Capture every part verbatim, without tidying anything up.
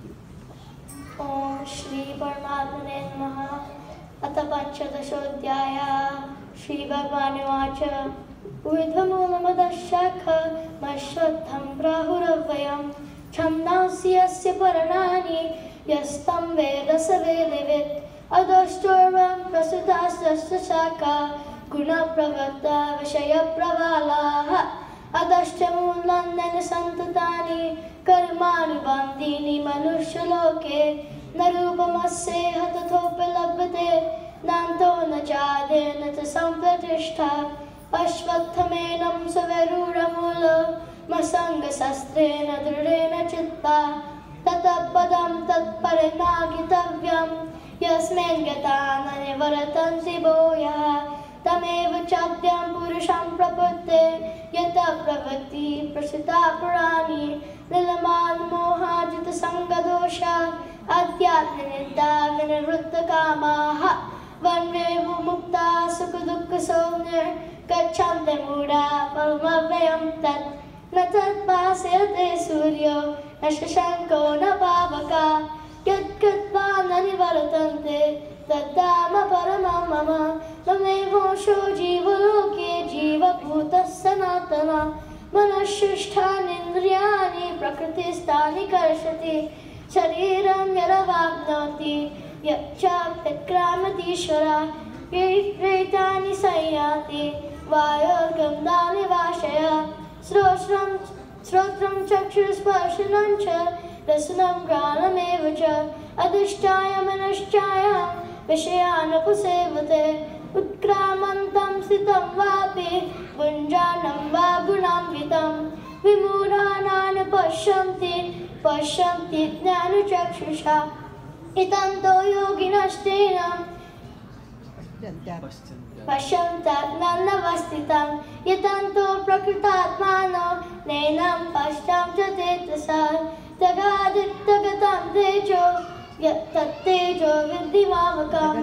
ओम श्री परमात्मने नमः। अथ पंचदशोऽध्यायः। श्री भगवानुवाच ऊर्ध्वमूलमदशाखमश्वत्थं प्राहुरव्ययं छन्दांसि यस्य पर्णानि यस्तं वेद स वेदवित् अधोष्टोर्वं प्रसुतास्तस्य शाखा गुणप्रवृत्ता विषयप्रवालाः अधश्चमूलान्यन सन्ततानि कर्मानुबन्धीनि मनुष्यलोके न रूपमस्येह तथोपि लभ्यते नान्तो न चादेन च सम्प्रतिष्ठा अश्वत्थमेनं सवरूढमूलमसङ्गशस्त्रेण दृढेन चित्ता ततः पदं तत्परिणागितव्यं यस्मिन् गता न निवर्तन्ति भूयः तमेव चाद्यं पुरुषं प्रपत्ते यतः प्रवृत्ति प्रसिता पुराणी नीलमानमोहाजितसङ्गदोषा अध्यात्मनिन्दा विनिवृत्तकामाः वन्वे मुक्ता सुखदुःखसौम्यर्गच्छन्ति मूढा परमव्ययं तत् न तत्पास्यते सूर्यो न शशाङ्को न पावका यत्कृत्वा न निवर्तन्ते तद्धाम परमं मम तमेवोऽंशो जीवलोके जीवभूतः सनातनः मनःशिष्ठानीन्द्रियाणि प्रकृतिस्थानि कर्षति शरीरं यदवाप्नोति यच्चाप्यक्रामतीश्वरा प्रेतानि संयाति वायोर्गन्धानि वाशय श्रोत्रं श्रोत्रं चक्षुस्पर्शनं च रसनं घ्राणमेव च अधिष्ठाय मनश्चायं विषयानुपसेवते उत्क्रामन्तं स्थितं वापि भुञ्जानं वा गुणान्वितं विमूढानान् पश्यन्ति पश्यन्ति ज्ञानचक्षुषा इतं तो योगिनस्तेन पश्यन्त्यात्मानवस्थितं यतन्तो प्रकृतात्मानो नैनं पश्चां च चेतसा तगादित्यगतं तेजो तत्तेजो विद्धि मामकम्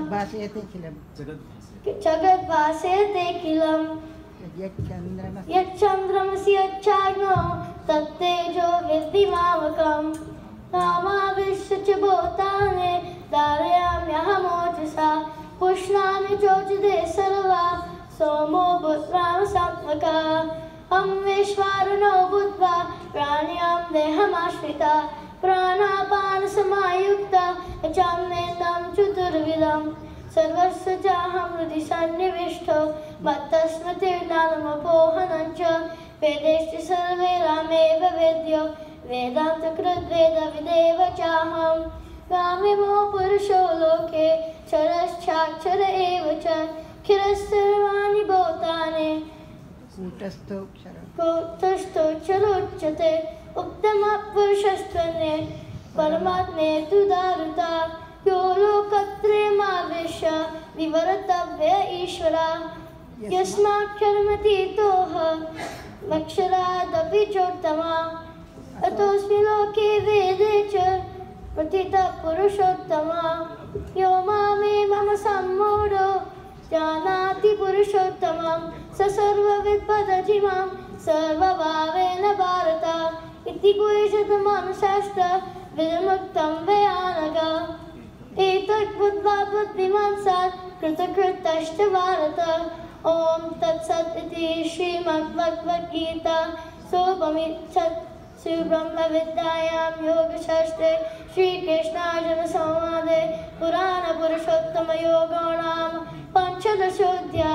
जगद्भासयते किलं यच्चन्द्रमसि यच्चाग्नो तत्तेजो विद्धि मामकम् तामाविश्य च भूतानि धारयाम्यहमोजसा पुष्णामि चोचिते सर्वा सोमो भूत्वा सात्वका हम विश्वारुणो भूत्वा प्राण्यां देहमाश्रिता प्राणापान समायुक्ता चाम्येतं चतुर्विधं सर्वस्य चाहं हृदि सन्निविष्टो मत्तस्मृतिर्ज्ञानमपोहनं च वेदैश्च सर्वैरामेव वेद्यो वेदान्तकृद्वेदविदेव चाहं गामिमो पुरुषो लोके क्षरश्चाक्षर एव च क्षरस्सर्वाणि भूतानि कूटस्थोऽक्षरोच्यते उक्तमपुरुषस्त्वन्ये परमात्मे तु दारुता यो लोकत्रयमावेश्य विवर्तव्य ईश्वरा यस्माक्षरमतीतोह अक्षरादपि चोत्तमा अतोऽस्मि लोके वेदे च प्रतितः पुरुषोत्तमा यो मामे मम सम्मूढो जानाति पुरुषोत्तमं स सर्वविद् वदति मां सर्वभावेन भारत इति गुह्यतमं शास्त्र विमुक्तं वैयानक एतत् बुद्ध्वा बुद्धिमान् स्यात् कृतकृत्यश्च भारत ॐ तत्सत् इति श्रीमद्भगवद्गीता सोपनिषत् श्रीब्रह्मविद्यायां योगशास्त्रे श्रीकृष्णार्जुनसंवादे पुराणपुरुषोत्तमयोगो नाम पञ्चदशोऽध्यायः।